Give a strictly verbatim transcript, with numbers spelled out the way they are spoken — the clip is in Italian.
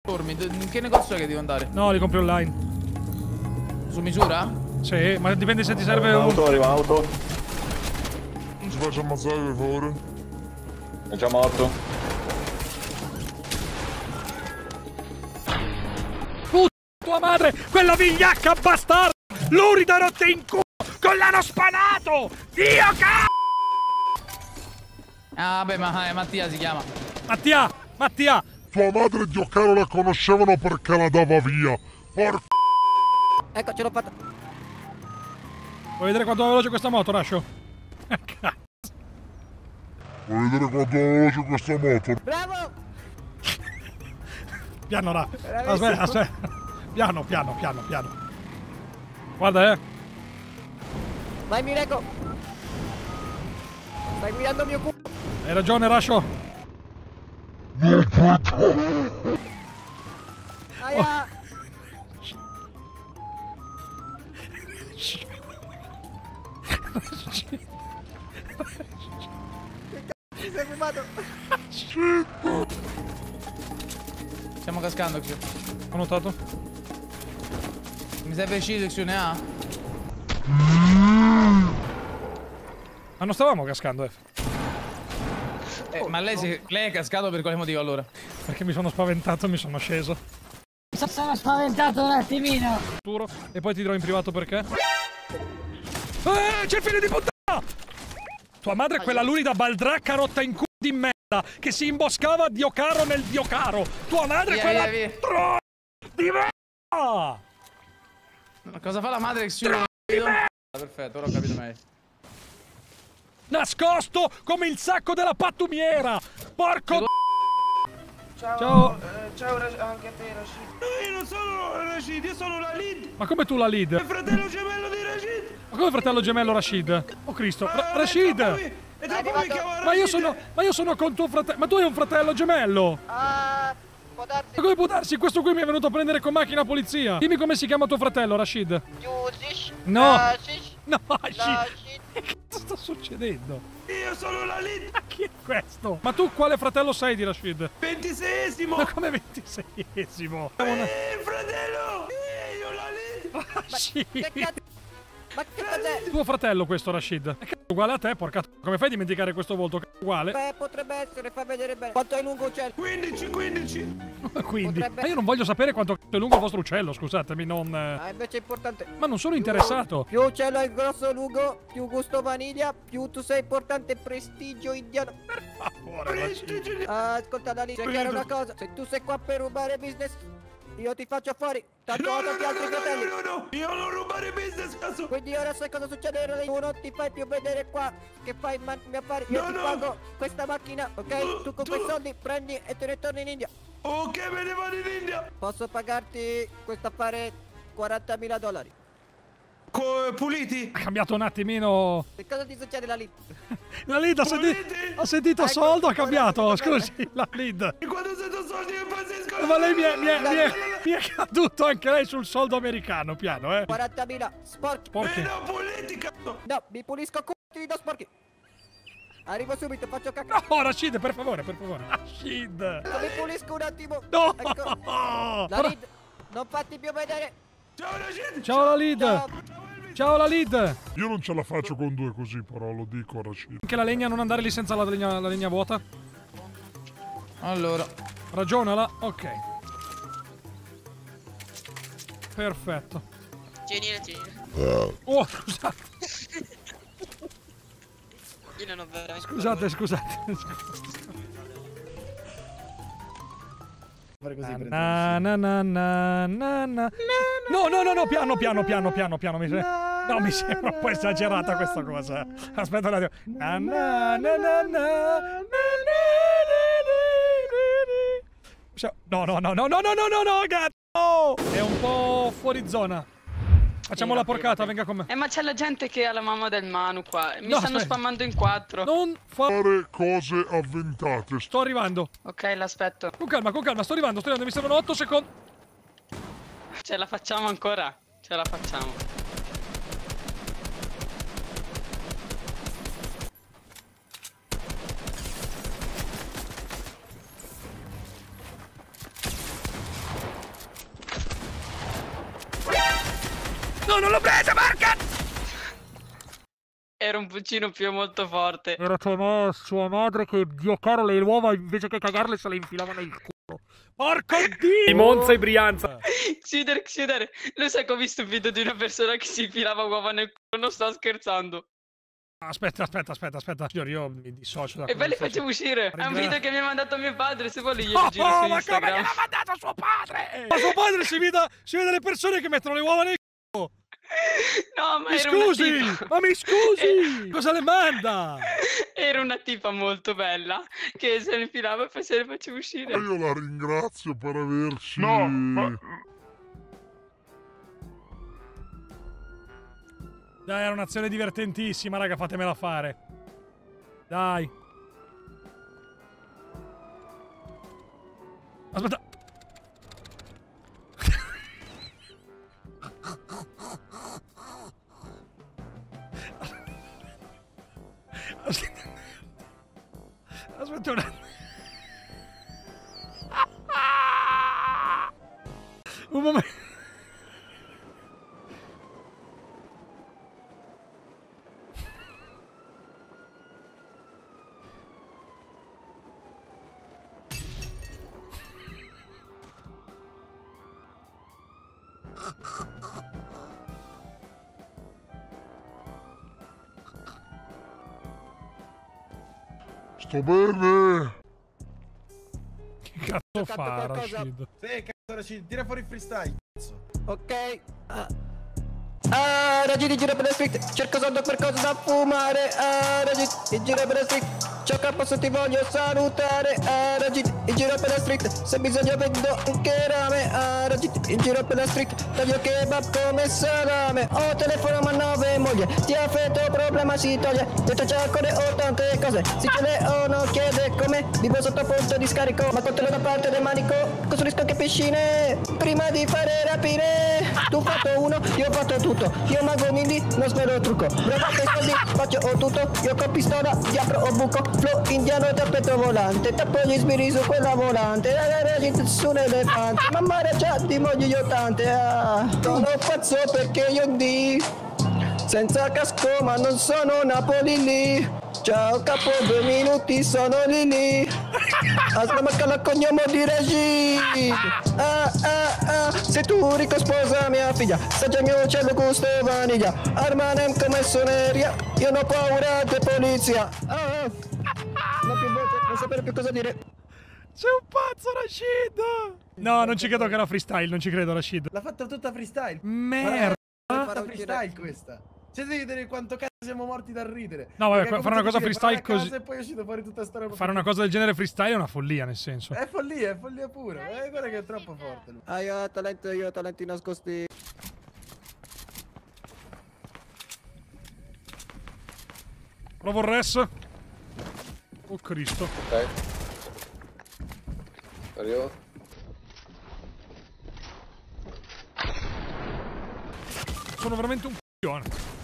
In che negozio è che devo andare? No, li compri online. Su misura? Sì, ma dipende se ti serve un... Auto, arriva auto. Non ci faccio ammazzare per favore. È già morto. Puttana tua madre! Quella vigliacca bastarda! Lurida rotte in culo! Con l'hanno spanato! Dio ca... Ah, vabbè, ma eh, Mattia si chiama. Mattia! Mattia! Tua madre e Dio caro la conoscevano perché la dava via. Porca. Ecco, ce l'ho fatta. Vuoi vedere quanto è veloce questa moto, Rascio? Cazzo. Vuoi vedere quanto è veloce questa moto? Bravo! Piano, Ra. Aspetta, aspetta. Piano, piano, piano, piano. Guarda, eh. Vai, Mireko! Stai guidando il mio culo! Hai ragione, Rascio. Aia! Che cazzo ti sei fumato? Stiamo cascando qui. Ho notato. Mi serve Shield, ne ha? Ma non stavamo cascando, eh. Eh, ma lei, si, lei è cascato per quale motivo allora? Perché mi sono spaventato e mi sono sceso. Sono spaventato un attimino! E poi ti dirò in privato perché. Eh, c'è il figlio di puttana! Tua madre è quella lunida baldracca rotta in culo di merda che si imboscava a Dio caro nel Dio caro! Tua madre è Via, quella via, via. tro... di merda! Ma cosa fa la madre che si chiude? Perfetto, ora ho capito meglio. Nascosto come il sacco della pattumiera! Porco... Ciao, Ciao. eh, ciao anche a te, Rashid. No, io non sono Rashid, io sono la lead. Ma come tu la lead? Il fratello gemello di Rashid. Ma come fratello gemello Rashid? Oh Cristo, Ra Rashid! E dopo mi chiama Rashid. Ma io sono... ma io sono con tuo fratello... Ma tu hai un fratello gemello! Ah, può darsi. Ma come può darsi? Questo qui mi è venuto a prendere con macchina polizia! Dimmi come si chiama tuo fratello, Rashid! Giudish. No! Rashid. No, Rashid! Rashid. Che cazzo sta succedendo? Io sono la lead. Ma chi è questo? Ma tu quale fratello sei di Rashid? ventiseiesimo. Ma come ventiseiesimo? Eh, fratello. Eh, io la lead. Rashid! Che cazzo? Ma che cos'è? Tuo fratello questo, Rashid? È cazzo uguale a te, porca... Come fai a dimenticare questo volto? Cazzo uguale? Beh, potrebbe essere, fai vedere bene. Quanto è lungo il cielo? quindici, quindici. Quindi... potrebbe- Ma io non voglio sapere quanto cazzo è lungo il vostro uccello, scusatemi, non... eh. Ah, invece è importante. Ma non sono interessato! Più uccello è grosso lungo, più gusto vaniglia, più tu sei importante prestigio indiano. Per favore, Rashid! Ah, ascolta Dani, c'è chiaro una cosa. Se tu sei qua per rubare business, io ti faccio fuori. Tanto ho tanti altri fratelli. No, no, no, io non rubare business, cazzo. Quindi ora sai cosa succede? Tu non ti fai più vedere qua che fai man- mi affari. Io No, ti no. pago questa macchina, ok? Tu con quei soldi prendi e te ne torni in India. Ok, me ne vado in India. Posso pagarti questo affare quarantamila dollari. Co puliti? Ha cambiato un attimino... Che cosa ti succede la lì? La lead ha, senti... ha sentito Ecco, soldo, ha cambiato, ora- scusi, la lead. E quando sento soldi io impazzisco. Ma lei mi è, mi, è, mi, è, mi è caduto anche lei sul soldo americano, piano, eh. quarantamila sporchi. Porchi. Eh no, puliti, cazzo. No, mi pulisco c***o ti do sporchi. Arrivo subito, faccio cacca. No, Rashid, per favore, per favore. Rashid. Mi pulisco un attimo. No. Ecco. La Ora- lead, non fatti più vedere. Ciao, Rashid. Ciao la lead. Ciao. Ciao la lead. Io non ce la faccio con due così, però lo dico a Rashid. Anche la legna, non andare lì senza la legna, la legna vuota. Allora. Ragionala, ok. Perfetto. Tienila, tienila. Oh, scusate, Io non ho veramente... scusate, scusate. Fare così, Na na na na na na. No, no, no, no, piano, piano, piano, piano, piano. Mi se... No, mi sembra un po' esagerata questa cosa. Aspetta un attimo. Na na na na na na na. No, no, no, no, no, no, no, no, no, gatto! È un po' fuori zona. Facciamo la porcata, venga con me. Eh, ma c'è la gente che ha la mamma del Manu qua. Mi No, stanno aspetta. spammando in quattro. Non fare Fare cose avventate. Sto arrivando. Ok, l'aspetto. Con calma, con calma, sto arrivando, sto arrivando. Mi servono otto secondi. Ce la facciamo ancora? Ce la facciamo. No, non l'ho presa, porca! Era un pulcino più molto forte. Era tua ma sua madre che, Dio caro, le uova invece che cagarle se le infilava nel culo. Porco Dio! Monza e Brianza. Xider, Xider, lo sai che ho visto un video di una persona che si infilava uova nel culo, non sto scherzando. Aspetta, aspetta, aspetta, aspetta. Signori, io mi dissocio da E poi li facciamo uscire. È un video che mi ha mandato mio padre, se vuoi glielo Oh, giro oh, su ma Instagram. come gliel'ha mandato suo padre? Ma suo padre si vede, si vede le persone che mettono le uova nel culo. No, ma Mi era scusi, una tipa. ma mi scusi, cosa le manda? Era una tipa molto bella che se ne infilava e poi se le faceva uscire. Io la ringrazio per averci... No, ma... Dai, era un'azione divertentissima, raga, fatemela fare. Dai. Aspetta. Aspetta. Aspetta un attimo. Un momento. Sto bene! Che cazzo fa, qualcosa. Rashid? Sì, cazzo, Rashid, tira fuori il freestyle, cazzo. Ok. Ah, ah Raggi di giro per la street, cerco soldo per cosa da fumare. Ah, Raggi di giro per la street, ciao capo se ti voglio salutare. Ah, Raggi di giro per la street, se bisogna vendo anche rame. Ah, Raggi di giro per la street, taglio kebab come salame. Ho telefono ma nove moglie, ti affetto problema si toglie. Detto già corre ho tante cose, se ce le ho non chiede come. Vivo sotto punto di scarico, ma controllo da parte del manico. Costruisco anche piscine, prima di fare rapine. Tu hai fatto uno, io ho fatto tutto. Io mago quindi non spero trucco. Bravo che soldi, faccio ho tutto. Io con pistola, ti apro o buco. Flow indiano, tappeto volante. Tappo gli sbirri su quella volante. La la la gente su un elefante. Mamma già di moglie io tante. Ah, sono pazzo perché io di senza casco ma non sono Napoli lì. Ciao capo, due minuti sono lì lì. Ascolta la cognome di Rashid. Ah ah ah, se tu ricco sposa mia figlia, saggia il mio uccello gusto vaniglia. Armanem come suoneria, io non ho paura di polizia. Ah, ah. Non più voce, non sapere più cosa dire. Sei un pazzo, Rashid! No, non ci credo che era freestyle, non ci credo, Rashid. L'ha fatta tutta freestyle. Merda! L'ha fatta freestyle questa. C'è da vedere quanto cazzo siamo morti dal ridere. No, vabbè, Perché fare una cosa cominciato a dire, freestyle "Vai a casa", così- E poi è uscito fuori tutta sta roba. Fare una cosa del genere freestyle è una follia, nel senso. È follia, è follia pura. Eh, guarda che è troppo forte lui. Ah, io ho talento, io ho talenti nascosti. Provo il res. Oh Cristo. Ok. Arrivo. Sono veramente un c***o.